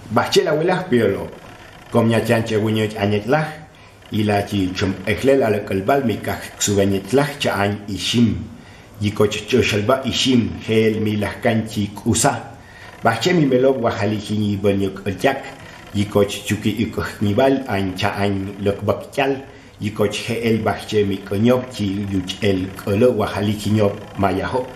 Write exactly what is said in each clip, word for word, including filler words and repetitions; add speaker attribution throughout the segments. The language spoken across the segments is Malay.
Speaker 1: bajche la abuela pueblos komnya chanche jiñob y la chi chämp'ejlel aläk'elbal mikaj ksubeñetylaj cha'añ ixim yik'oty ixim jel mi lajkäñ usa bajche mi melob wajali jiñi bälñäk'ältyak yik'oty chuki ik'äjñibal añ cha'añ lakbäk'tyal yik'oty jä'el bajche mi jiñob chi yuch'el k'älä wajali jiñob mayajob.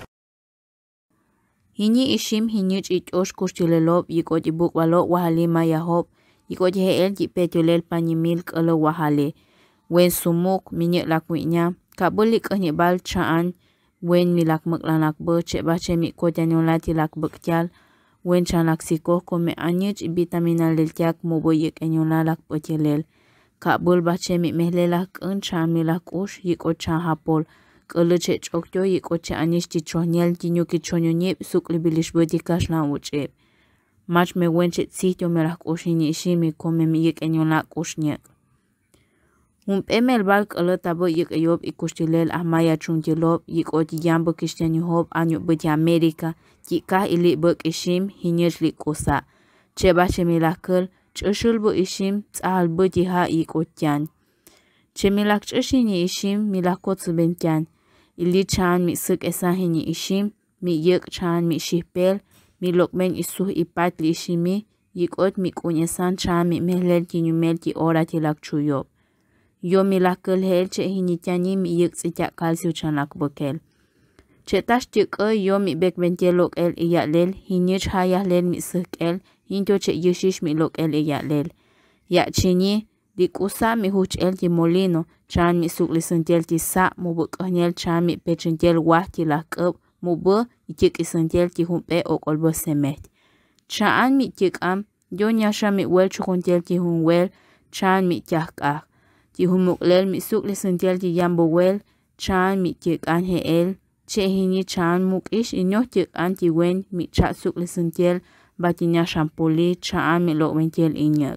Speaker 2: Jiñi ixim jiñi ch'it'ox kuxt'yälob yik'oty buk'walo wajali mayajob yik'oty jä'el yipetulel pañimil k'älä wajali wen sumuk miñä lakbäk'tyal kab'äl ik'äjñibal cha'añ wen mi lakbäk'tlanakbä che'bajche mi kotyañolaj ti lakbäk'tyal wen chanaksiko come añäch vitaminaleltyak mubä ik'äjñolaj lakbäk'tyalel kab'äl bajche mi mejlelaj k'än cha'an mi lak'ux yik'oty cha'an japol k'älä che'ch'oktyo yik'oty che'anix ti chojñel ti ñuki chonyoñib suklibilixbä ti kaxlan utz'eb mach me wen che'tzijtyo me lak'ux jiñi iximi come mi ik'äjñolaj k'uxñäk jump'e melbal k'älä tabä yik'äyob ikuxt'yäl ajmayaxumtyälob yik'oty yambä kixtyañojob añu'bä ti América tyi'kaj ili'bä ixim jiñäch li'kusa che'bajche mi lajkäl ch'äxälbä ixim tz'ajalbä ti ja' yik'otyan che mi lakch'äx jiñi ixim mi lajkotzäbentyan ili cha'an mi säk esan jiñi ixim mi yäk cha'an mi xijpel mi lokben isuj ipat li iximi yik'oty mi k'uñ esan cha'an mi mejlel ti ñumel ti hora ti lakchuyob yo mi lajkäl jel che jiñityañi mi yäk tz'ityak calcio chan lakbäkel che tax tyäk'ä yo mi bekbentye lok'el iya'lel jiñäch jayajlel mi säjk'el jintyo che yäxix mi lok'el iya'lel ya'chiñi li'kusa mi juch'el ti molino cha'an mi suklisäntyel ti sa' mubä k'äjñel cha'an mi pechäntyel waj ti lajk'äb mubä tyäk'isäntyel ti jump'e ok'olbä semejt cha'an mi tyäk'am yo nyaxa mi wel chukuntyel ti junwel cha'an mi tyajk'aj ti jumu'klel mi suklisäntyel ti yambä wel cha'an mi tyäk'an jä'el che jiñi cha'an muk'ix y nyoj tyäk'an ti wen mi cha' suklisäntyel ba ti nyaxampuli cha'an mi lokbentyel inyäk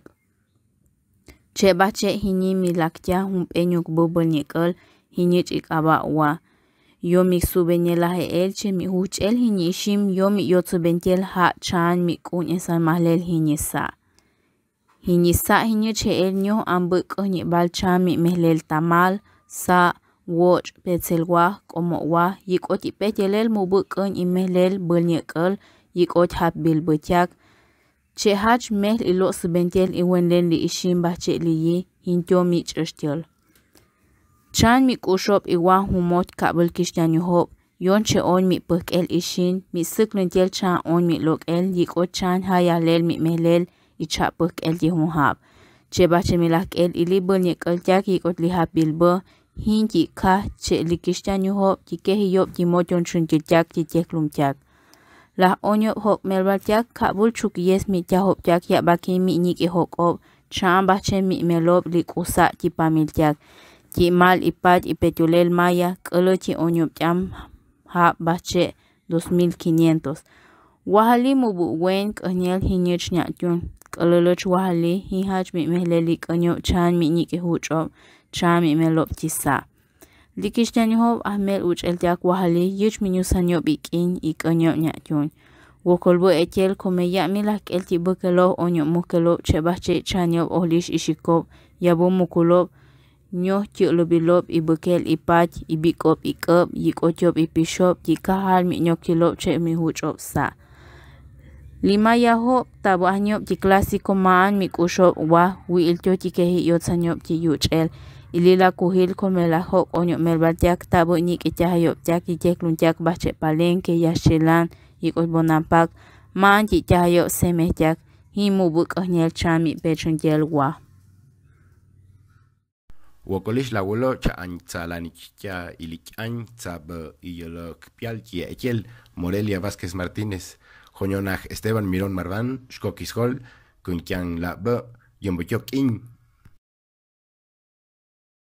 Speaker 2: che bajche jiñi mi laktyaj jump'e nyukbä bälñäk'äl jiñi ik'aba'wa yo mi ksubeñetylaj jä'el che mi juch'el jiñi ixim yo mi yotzäbentyel ja' cha'an mi k'uñ esan majlel jiñi sa' jiñi sa' jiñäch jä'el nyoj ambä ik'äjñibal cha'an mi mejlel tamal sa' woch' petzelwaj k'omo'waj yik'oty ipetyelel mubä k'äñ imejlel bälñäk'äl yik'oty japbilbätyak che jach mejl ilo'säbentyel iwenlel li ixim bajche liyi jintyo mi ch'äxtyäl cha'an mi k'uxob iwaj jumot kab'äl kixtyañojob yon che oñ mi päjk'el ixin mi säkläntyel cha'an oñ mi lok'el yik'oty cha'an jayajlel mi mejlel y cha' päjk'el ti junjab che bajche mi lajk'el ili bälñäk'ältyak yik'oty li japbilbä jin tyi'kaj che li kixtyañojob ti kejiyob ti motyontzäntyätyak ti tyejklumtyak laj oñob jok'melbaltyak kab'äl chukiyes mi tyajobtyak ya'baki mi nyik'ijok'ob cha'an bajche mi melob li'kusa ti pamiltyak tyi'mal ipat ipetulel maya k'älä ti oñobtyam jab bajche dos mil quinientos wajali mubä wen k'äjñel jiñäch nya'tyun k'äläläch wajali jijach mi mejlel ik'äñob cha'an mi nyik'ijuch'ob cha'an mi melob ti sa' li kixtyañojob ajmel uch'eltyak wajali yäch mi nyusañob ik'in ik'äñob nya'tyun wokolbä etyel come ya' mi lajk'el ti bäkeloj oñob mujkelob che bajche cha'anyob ojlix ixikob yabä mukulob nyoj tyä'läbilob ibäkel ipat ibik'ob ik'äb yik'otyob ipixob tyi'kajal mi nyoktilob che mi juch'ob sa' li mayajob tabä ajñob ti clásico ma'an mi k'uxob waj wi'iltyo ti keji yotzañob ti yuch'el ili lakujil come laj jok'oñob melbaltyak tabä nyik'ityajayobtyak ti tyejkluntyak bajche palenque yaxtzelan yik'oty bonampak ma'an tyi'tyajayob semejtyak jin mubä k'äjñel cha'an mi pechäntyel waj
Speaker 1: wokolix la abuelo cha'añ tzalanikya ilik'añ tzabä iyolokpial tye'etyel Morelia Vázquez Martínez joñonaj Esteban Mirón Marván xkokishol kunkyan la'bä yämbätyok k'in